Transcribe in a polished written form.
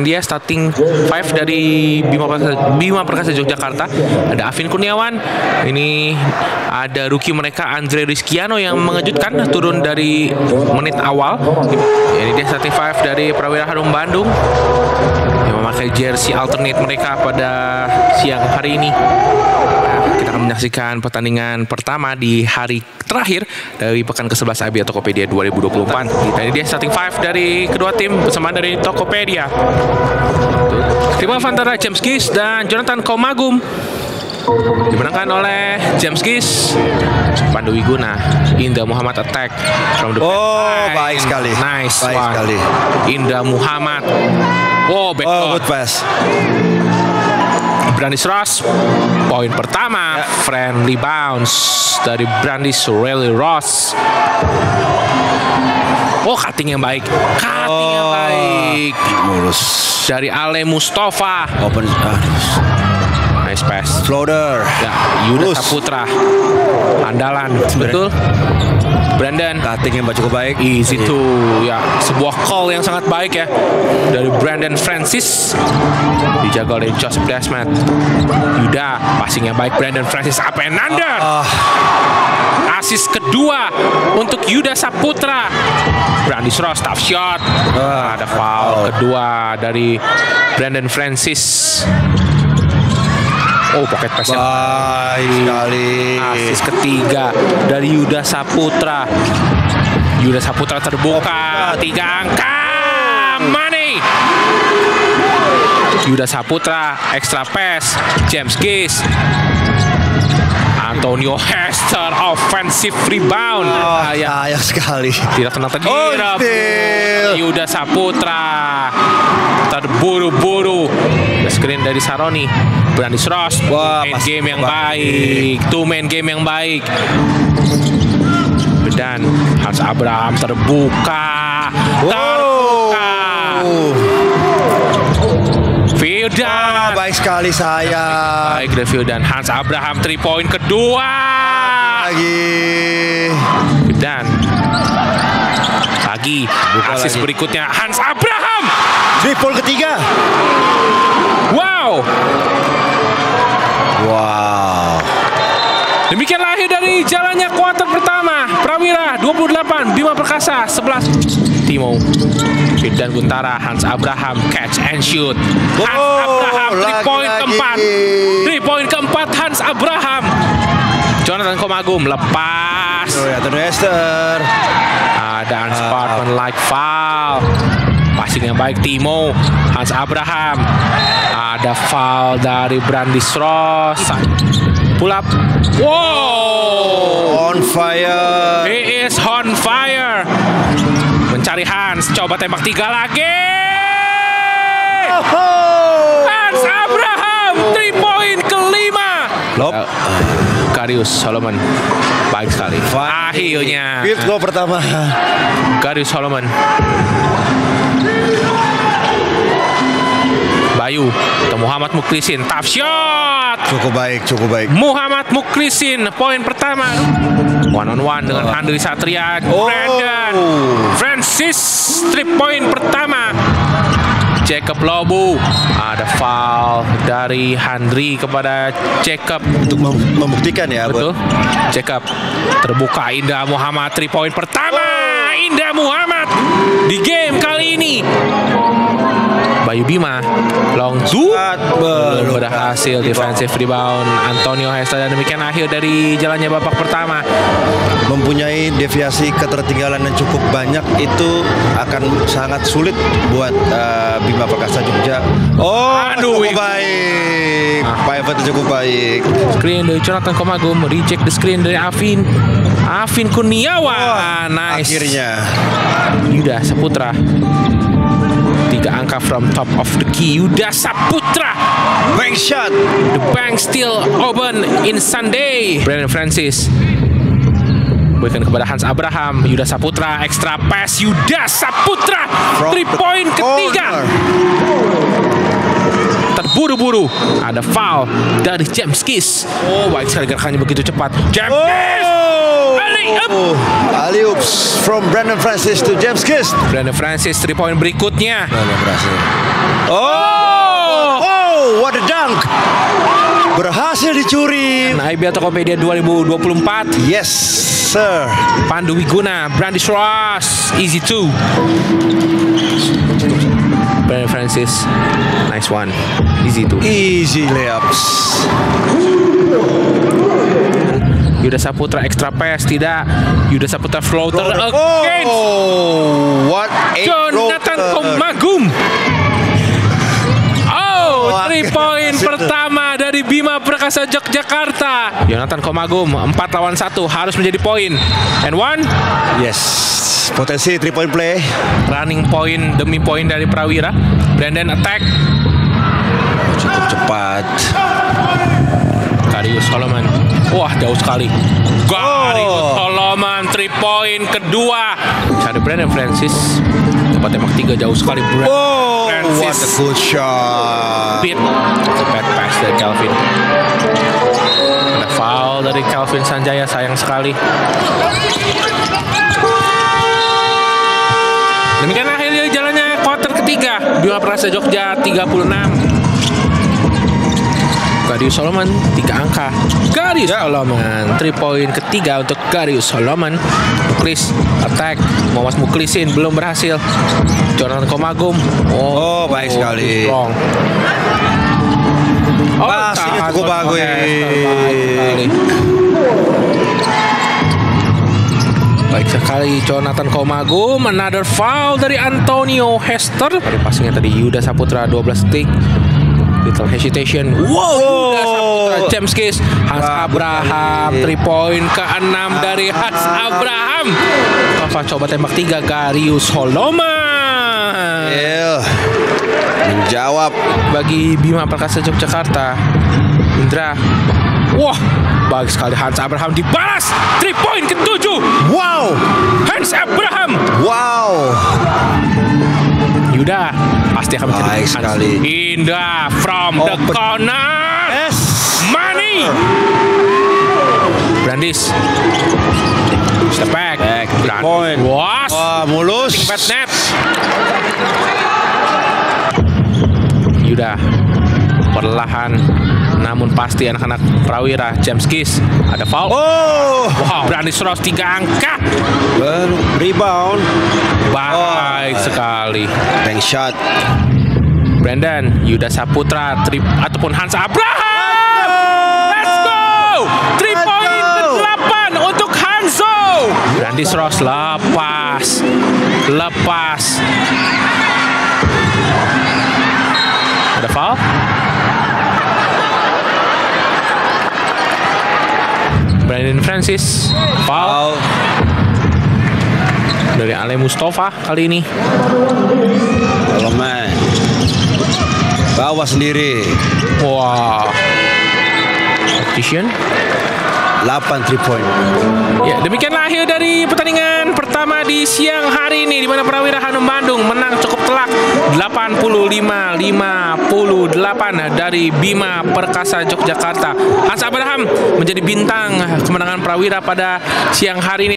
Dia starting 5 dari Bima Perkasa Yogyakarta. Ada Afin Kurniawan. Ini ada rookie mereka Andre Rizkiano yang mengejutkan turun dari menit awal. Ini dia starting 5 dari Prawira Harum Bandung yang memakai jersey alternate mereka pada siang hari ini. Kita akan menyaksikan pertandingan pertama di hari terakhir dari pekan ke-11 IBL Tokopedia 2024. Ini dia starting 5 dari kedua tim bersama dari Tokopedia. Tim antara James Gis dan Jonathan Komagum dimenangkan oleh James Gis. Pandu Wiguna, Indra Muhammad attack from the baik sekali. Nice baik one. sekali. Indra Muhammad. Good pass. Brandis Ross, poin pertama. Friendly bounce dari Brandis Rally Ross. Cutting yang baik. Mulus dari Ale Mustafa. Open. Nice pass. Floater. Ya, Yuda Saputra. Andalan. Betul. Brandon. Cutting yang cukup baik. Easy to. Ya, sebuah call yang sangat baik ya dari Brandon Francis. Dijaga oleh Joseph Desmet. Yuda, passing yang baik Brandon Francis up and under. Asis kedua untuk Yuda Saputra. Brandis Ross tough shot. Ada foul kedua dari Brandon Francis. Pocket pass yang baik sekali. Asis ketiga dari Yuda Saputra. Yuda Saputra terbuka 3 angka. Money. Yuda Saputra extra pass. James Gis. Antonio Hester offensive rebound. Sayang sekali. Tidak tenang tadi. Yuda Saputra terburu-buru. Screen dari Saroni. Brandis Ross. Main game yang baik. Main game yang baik. Dan Hans Abraham terbuka. Vildan. Baik sekali saya. Baik dari Vildan. Hans Abraham 3 point kedua. Dan lagi asis berikutnya Hans Abraham 3 point ketiga. Wow. Demikian lahir dari jalannya kuarter pertama. Prawira 28, Bima Perkasa 11. Timo dan Guntara. Hans Abraham catch and shoot. Hans Abraham 3 point keempat. 3 point keempat Hans Abraham. Jonathan Komagum lepas. Hester. Ada unsportsmanlike foul. Passing yang baik Timo. Hans Abraham. Ada foul dari Brandis Ross. Pull up. On fire. He is on fire. Mencari Hans. Coba tembak 3 lagi. Hans Abraham 3 point kelima. Karius Solomon. Baik sekali. Akhirnya. Field goal pertama. Karius Solomon. Bayu atau Muhammad Mukrisin, tough shot. Cukup baik. Muhammad Mukrisin, poin pertama. One on one dengan Andri Satria. Brandon Francis, 3 point pertama. Jacob Lobu. Ada foul dari Handri kepada Jacob untuk membuktikan ya. Betul. Jacob terbuka. Indra Muhammad 3 point pertama. Indra Muhammad di game kali ini. Bayu Bima long two belum berhasil. Defensive rebound Antonio Hester. Dan demikian akhir dari jalannya babak pertama. Mempunyai deviasi ketertinggalan yang cukup banyak itu akan sangat sulit buat Bima Perkasa Jogja. Cukup baik. Pivot cukup baik. Screen dari Jonathan Komagum. Reject the screen dari Afin Kurniawan. Nice. Akhirnya Yuda Saputra 3 angka from top of the key. Yuda Saputra bank shot. The bank still open in Sunday. Brandon Francis berikan kepada Hans Abraham. Yuda Saputra extra pass. Yuda Saputra 3 point ketiga. Terburu-buru. Ada foul dari James Gis. Baik sekali gerakannya begitu cepat. James Gis. Alley-oops from Brandon Francis to James Gis. Brandon Francis 3 point berikutnya. Hasil dicuri. Nah, IBL Tokopedia 2024. Yes, sir. Pandu Wiguna, Brandis Ross, easy 2. Brandon Francis, nice one, easy 2. Easy layups. Yuda Saputra extra pass, tidak. Yuda Saputra floater against. Oh, what a Jonathan floater. Komagum. Oh, 3 point pertama dari Bima Perkasa Yogyakarta. Jonathan Komagum 4 lawan 1 harus menjadi poin. And one. Yes, potensi 3 point play. Running point demi poin dari Prawira. Brandon attack. Cukup cepat. Karius Solomon. Wah, jauh sekali. Karius Solomon 3 point kedua. Cari Brandon Francis. Dapat tembak 3 jauh sekali. Oh, what a good shot. Beat. Bad pass dari Calvin. Ada foul dari Calvin Sanjaya, sayang sekali. Demikian akhirnya jalannya kuarter ketiga. Bima Perkasa Jogja 36. Karius Solomon 3 angka. Karius Solomon 3 point ketiga untuk Karius Solomon. Muklis attack, Muhammad Muklisin belum berhasil. Jonathan Komagum. Oh, baik sekali. Strong. Passingnya cukup bagus. Baik sekali Jonathan Komagum. Another foul dari Antonio Hester. Pada passingnya tadi Yuda Saputra 12 detik. Little hesitation. Wow, Yuda Saputra, James Case, Hans Abraham 3 point ke-6 dari Hans Abraham. Tova coba tembak 3. Karius Solomon. Menjawab Bagi Bima Perkasa Yogyakarta. Indra. Wah, bagus sekali Hans Abraham dibalas 3 point ke-7. Wow, Hans Abraham. wow. Yuda pasti akan menjadi Baik sekali. Indra from the corner. Yes. Money. Brandis. Step back. Point. Was. Wah, mulus. Bad net. Yuda perlahan namun pasti anak-anak Prawira. James Kiss ada foul. Oh, Wow, Brandis Ross 3 angka. baru rebound. Baik sekali. Bank shot. Brandon, Yuda Saputra, ataupun Hans Abraham. Let's go! 3 point ke-8 untuk Hanzo. Brandis Ross lepas. Ada foul? Brandon Francis foul dari Ale Mustafa kali ini. Solomon bawa sendiri. Wah, Tactician 8 3 point. Ya, demikianlah akhir dari pertandingan pertama di siang hari ini, di mana Prawira Hanum Bandung menang cukup telak 85-58 dari Bima Perkasa Yogyakarta. Hans Abraham menjadi bintang kemenangan Prawira pada siang hari ini.